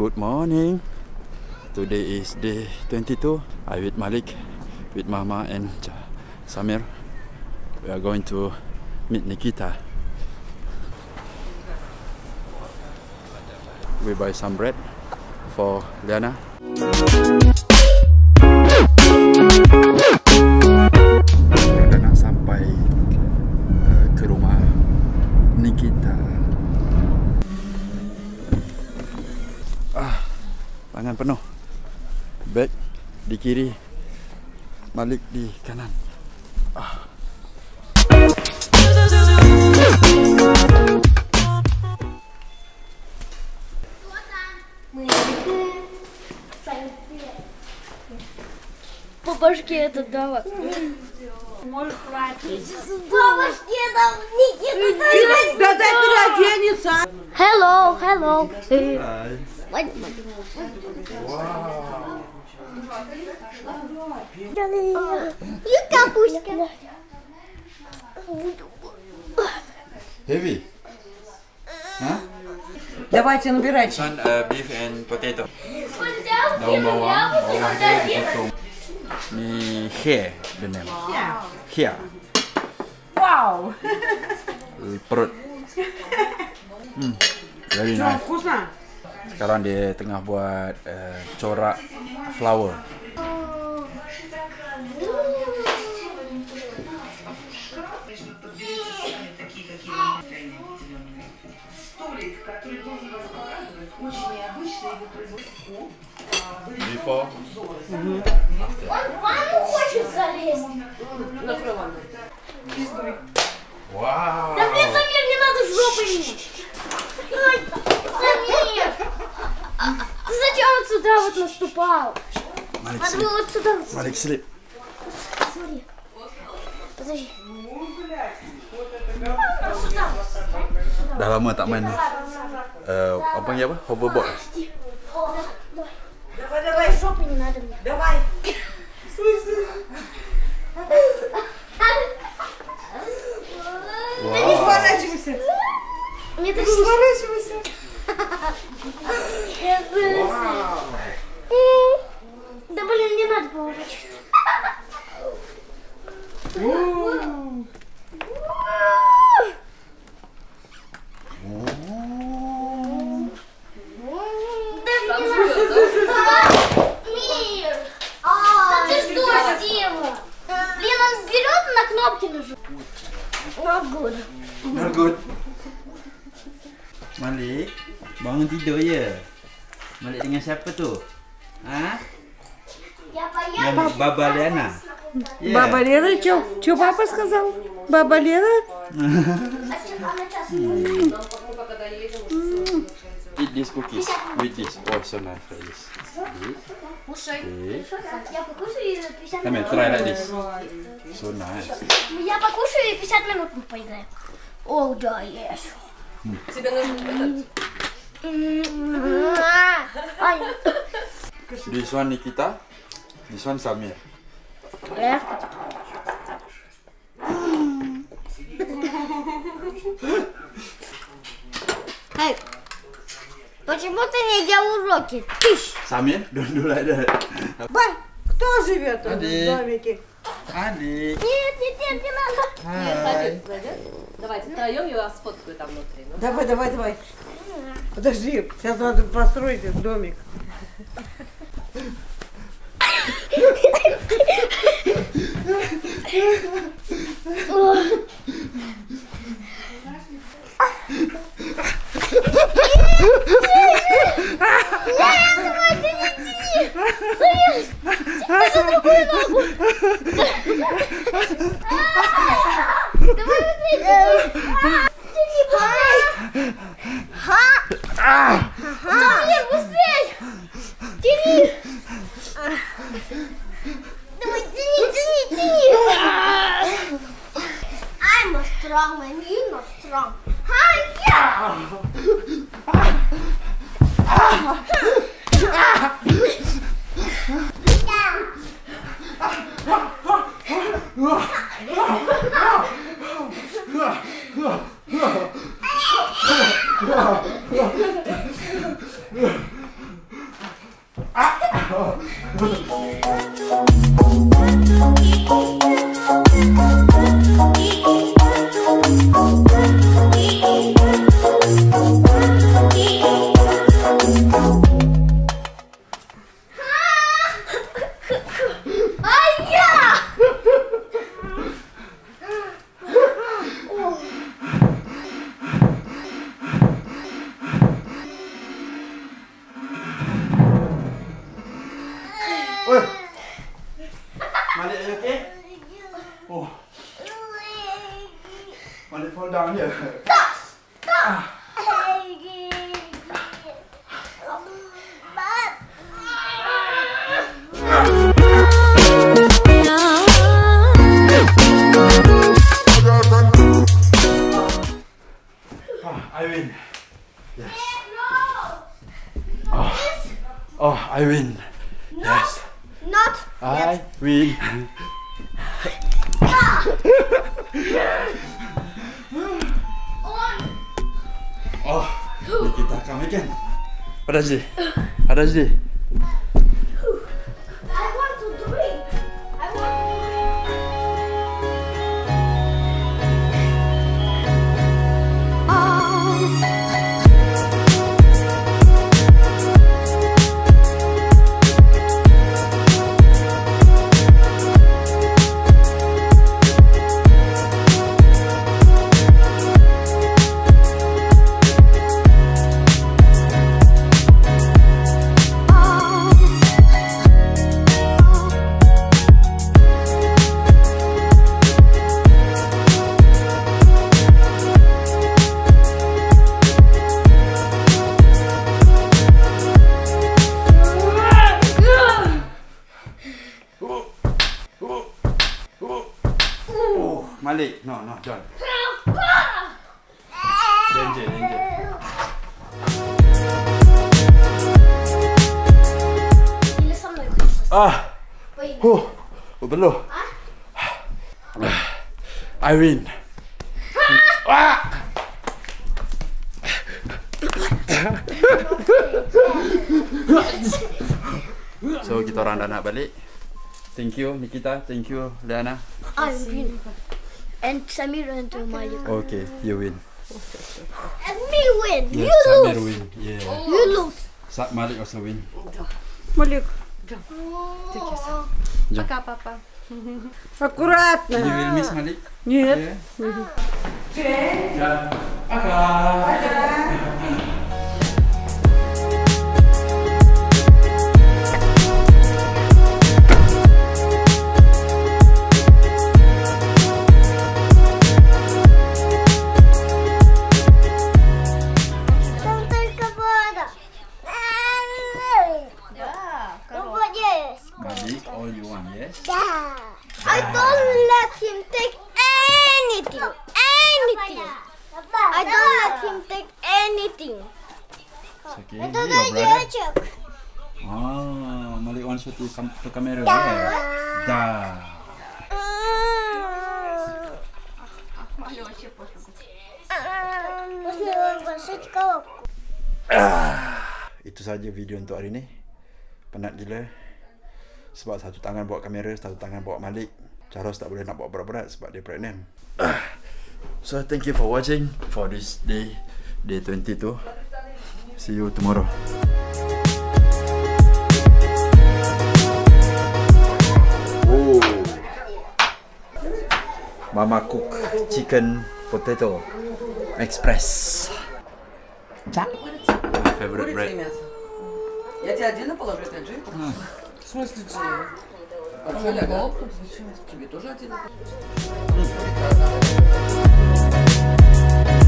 Good morning. Today is day 22. I with Malik, with Mama and Samir. We are going to meet Nikita. We buy some bread for Liana. Kita nak sampai ke rumah Nikita. Tangan penuh. Bag di kiri, Malik di kanan. По башке это давай. Можешь хватить. По башке там Никита. Да дай переоденется. Hello, hello. Heavy? Huh? Давайте набирайте. This one beef and potato. Daun bawang, bawang dia dipotong. Ni hair the name. Hair. Вау! Perut. Very nice. Вкусно? Sekarang dia tengah buat corak flower. Before. Он в ванну хочет залезть. Wow. Да блин, Самир, не надо жопой. Ой, Самир. Ты зачем вот сюда вот наступал? Malik Надо slip. было вот сюда. Malik slip. Смотри. Подожди. Dah lama tak main apa panggil apa? Hoverboard. Давай, давай. Жопы не надо мне. Давай. Wow. Не сворачивайся. Мне так Не сворачивайся. Да блин, не надо поворачиваться. Мир! Да ты что сделал? Блин, он вперед на кнопки нажал. Not good. Not good. Malik, bangun tidur ya. Malik dengan siapa tu? Ha? Я Yang Baba Liana. Yeah. Баба Лена, что папа сказал? Баба Лена? Eat these cookies with this. Oh, so nice like this. Кушай. This. Я покушаю и 50 Come минут. here, try like this. So nice. Я покушаю и 50 минут мы поиграем. О, да, ешь. Тебе нужен This one Nikita. This one Samir. Эй, почему ты не делал уроки? Тыщ. Samir, don't do like that. Кто живет в Ади. домике? Adi. Нет, не надо. Hi. Давайте втроем я вас сфоткаю там внутри. Ну. Давай, давай, давай. Подожди, сейчас надо построить этот домик. Самир, быстрей! Тяни! Давай, тяни! I'm not strong and you're not strong. Oh. Malik fall down here. I win. Yes. Oh, I win. Yes. Not I win. Oh, Nikita, come again. Подожди. Подожди. I want to drink. I want Malik, no, John. Danger. Или со мной хочешь? Belum. I win. So kita orang dah nak balik. Thank you Nikita, thank you Liana. I win. And Samir and Malik. Okay, you win. And me win. Yes, You Samir lose. win. Yeah. You lose. Malik also win. Малик, Пока, папа. аккуратно. You will miss Malik? Нет. Yeah. Пока. Там только вода. Воде есть. Malik, all you want, yes? Yeah. I don't let him take anything. I don't let him take anything. It's okay. Это Your brother. девочек. Ah, Malik wants you to come to camera. Yeah. Da. Itu saja video untuk hari ni. Penat gila. Sebab satu tangan bawa kamera, satu tangan bawa Malik. Charles tak boleh nak bawa berat-berat sebab dia pregnant. So thank you for watching for this day 22. See you tomorrow. Oh. Mama cook chicken potato express. My favorite bread. Я тебе отдельно положу, это Джин? В смысле Джин? А что, Ляга? Тебе тоже отдельно?